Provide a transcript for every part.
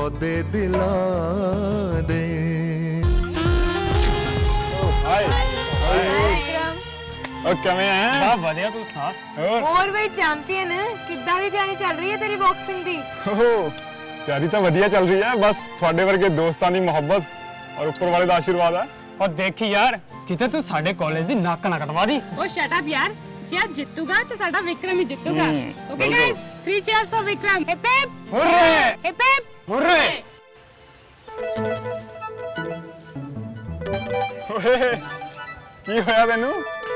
सौदे दिलां दे। किवें है? बहुत बढ़िया तू सुना। और भाई चैंपियन किद्दां दी तैयारी चल रही है तेरी बॉक्सिंग दी? तैयारी तो वधिया चल रही है, बस थोड़े वर्गे दोस्तां दी मोहब्बत और ऊपर वाले दा आशीर्वाद है। और देखी यार किते तू साडे कॉलेज दी नाक ना कटवा दी। ओ शट अप यार, जे आज जितूगा तो साडा विक्रम ही जितूगा। Okay guys, 3 cheers for Vikram. Hip hip hurray, hip hip hurray. ओए की होया तैनू?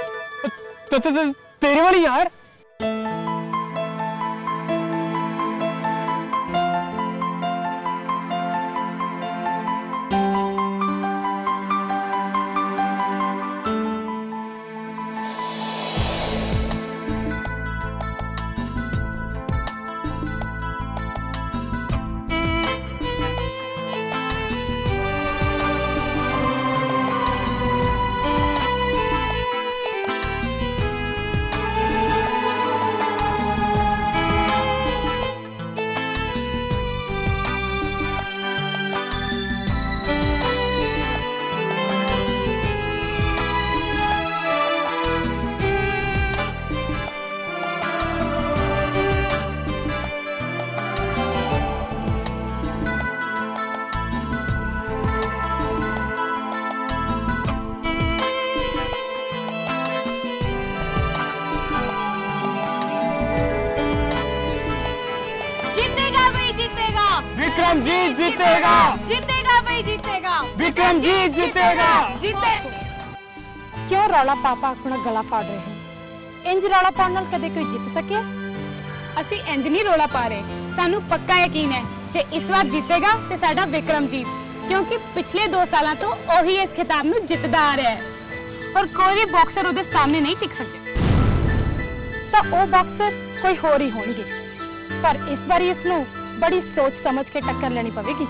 तेरी वाली यार। विक्रम जी जीतेगा, जीतेगा भाई जीतेगा, विक्रम जी जीतेगा। जीते। क्यों रौला पापा अपना गला फाड़ रहे हैं? इंज रौला पाने नाल कदे कोई जित सके? ਅਸੀਂ ਇੰਜ ਨਹੀਂ ਰੋਲਾ ਪਾ ਰਹੇ, ਸਾਨੂੰ ਪੱਕਾ ਯਕੀਨ ਹੈ ਜੇ ਇਸ ਵਾਰ ਜਿੱਤੇਗਾ ਤੇ ਸਾਡਾ ਵਿਕਰਮ ਜੀਤ, ਕਿਉਂਕਿ ਪਿਛਲੇ 2 ਸਾਲਾਂ ਤੋਂ ਉਹੀ ਇਸ ਖਿਤਾਬ ਨੂੰ ਜਿੱਤਦਾ ਆ ਰਿਹਾ ਹੈ ਔਰ ਕੋਈ ਵੀ ਬਾਕਸਰ ਉਹਦੇ ਸਾਹਮਣੇ ਨਹੀਂ ਟਿਕ ਸਕਿਆ। ਤਾਂ ਉਹ ਬਾਕਸਰ ਕੋਈ ਹੋਰ ਹੀ ਹੋਣਗੇ, ਪਰ ਇਸ ਵਾਰੀ ਇਸ ਨੂੰ ਬੜੀ ਸੋਚ ਸਮਝ ਕੇ ਟੱਕਰ ਲੈਣੀ ਪਵੇਗੀ।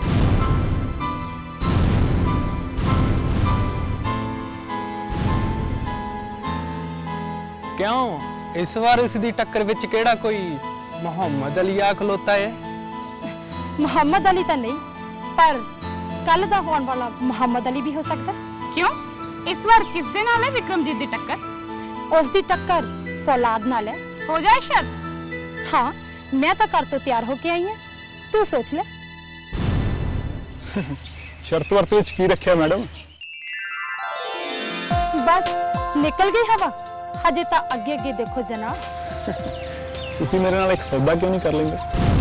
क्यों इस बार इसकी टक्कर विच केड़ा कोई मोहम्मद अली आ खलोता है? मोहम्मद अली तो नहीं, पर कल दा होने वाला मोहम्मद अली भी हो सकता। क्यों इस बार किस दे नाल है विक्रम जीत दी टक्कर? उसकी टक्कर फौलाद नाल है। हो जाए शर्त? हाँ, मैं तो घर तो तैयार होके आई हूं, तू सोच ले। शर्त वर्त विच की रखिया मैडम? बस निकल गई हवा, हजे तो अगे अगे देखो जनाब। तुसी मेरे नाल एक सौदा क्यों नहीं कर लेंगे?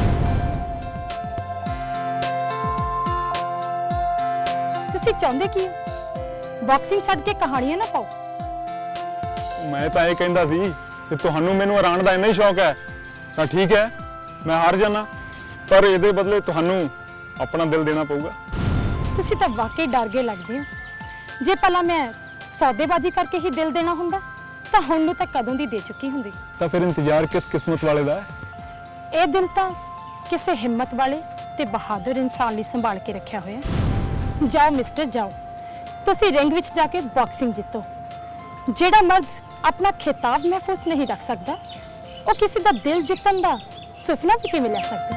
तुसी चाहते की बॉक्सिंग छड्ड के कहानियां ना पाओ? मैं तो ये कहंदा सी कि तुहानू मैनू हराण दा इन्ना ही शौक है तो ठीक है, मैं हार जाना, पर इहदे बदले तुहानू अपना दिल देना पऊगा। तुसी तो वाकई डर गए लगदे हो। जे पहला मैं सौदेबाजी करके ही दिल देना हुंदा तो हुण नूं तां कदों दी दे चुकी हुंदी। तो फिर इंतजार किस किस्मत वाले दा है? ये दिल तो किसी हिम्मत वाले ते बहादुर इंसान लई संभाल के रखा होया। जाओ मिस्टर जाओ, तुसी रिंग विच जाके बॉक्सिंग जितो। जेड़ा मर्द अपना खिताब महफूज नहीं रख सकता, वो किसी दा दिल जितन दा सुपना भी किवें ले सकदा?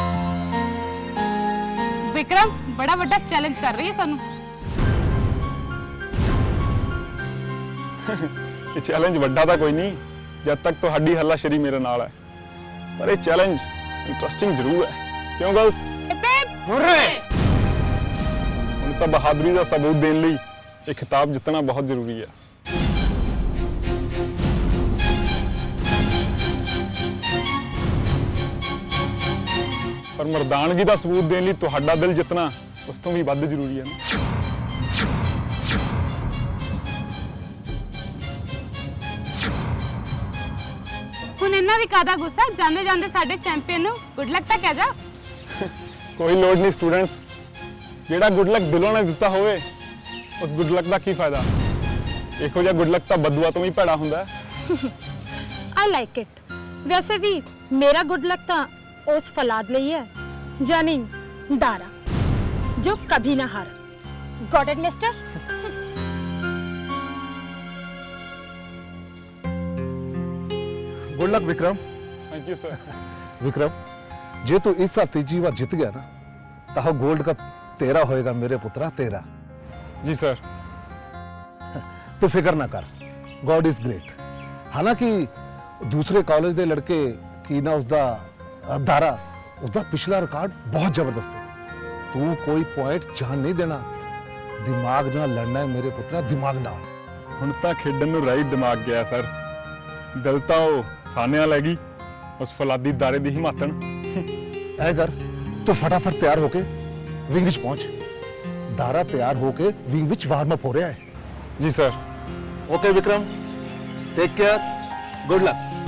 विक्रम बड़ा बड़ा चैलेंज कर रही है सानू। ये चैलेंज वड्डा तो कोई नहीं जब तक तो हड्डी हल्लाशेरी मेरे नाल है, पर ये चैलेंज इंटरेस्टिंग जरूर है। क्यों गर्ल्स? हुण तां बहादुरी का सबूत देने लई ये खिताब जितना बहुत जरूरी है। पर मर्दानगी का सबूत देने लई तुहाडा दिल जितना उस तो भी वध जरूरी है ना। ਹੁਣ ਇੰਨਾ ਵੀ ਕਾਦਾ ਗੁੱਸਾ, ਜਾਂਦੇ ਜਾਂਦੇ ਸਾਡੇ ਚੈਂਪੀਅਨ ਨੂੰ ਗੁੱਡ ਲੱਕ ਤਾਂ ਕਹਿ ਜਾ। कोई लोड़ नहीं स्टूडेंट्स, जेड़ा गुड लक दिलों ने दिता होवे उस गुड लक का की फायदा? इहो जिहा गुड लक तो बदुआ तो ही भैड़ा हुंदा है। I like it. वैसे भी मेरा गुड लक तो उस फलाद लई है, यानी दारा, जो कभी ना हार। Got it mister? Good luck Vikram. Thank you sir. Vikram, जे तू इस साल तीजी बार जित गया ना ਤਾਂ ਗੋਲਡ ਕੱਪ ਤੇਰਾ ਹੋਏਗਾ ਮੇਰੇ ਪੁੱਤਰਾ, ਤੇਰਾ। ਜੀ ਸਰ। ਤੂੰ ਫਿਕਰ ਨਾ ਕਰ, ਗॉड इज ग्रेट। ਹਾਲਾਂਕਿ ਦੂਸਰੇ ਕਾਲਜ ਦੇ ਲੜਕੇ ਕੀ ਨਾ ਉਸਦਾ ਦਾਰਾ, ਉਸਦਾ ਪਿਛਲਾ ਰਿਕਾਰਡ ਬਹੁਤ ਜ਼ਬਰਦਸਤ ਹੈ। ਤੂੰ ਕੋਈ ਪੁਆਇੰਟ ਜਾਣ ਨਹੀਂ ਦੇਣਾ, ਦਿਮਾਗ ਨਾਲ ਲੜਨਾ ਹੈ ਮੇਰੇ ਪੁੱਤਰਾ, ਦਿਮਾਗ ਨਾਲ। ਹੁਣ ਤਾਂ ਖੇਡਣ ਨੂੰ ਰਾਈ ਦਿਮਾਗ ਗਿਆ ਸਰ। ਦਿਲ ਤਾਂ ਉਹ ਸਾਨਿਆਂ ਲੈ ਗਈ, ਉਸ ਫਲਾਦੀ ਦਾਰੇ ਦੀ ਹਿਮਾਤਣ। ਐ ਕਰ, ਤੂੰ ਫਟਾਫਟ ਤਿਆਰ ਹੋ ਕੇ ਵਿੰਗ ਵਿੱਚ ਪਹੁੰਚ। ਦਾਰਾ ਤਿਆਰ ਹੋ ਕੇ ਵਿੰਗ ਵਿੱਚ ਵਾਰਮ ਅਪ ਹੋ ਰਿਹਾ ਹੈ। ਜੀ sir. Okay Vikram, take care, good luck.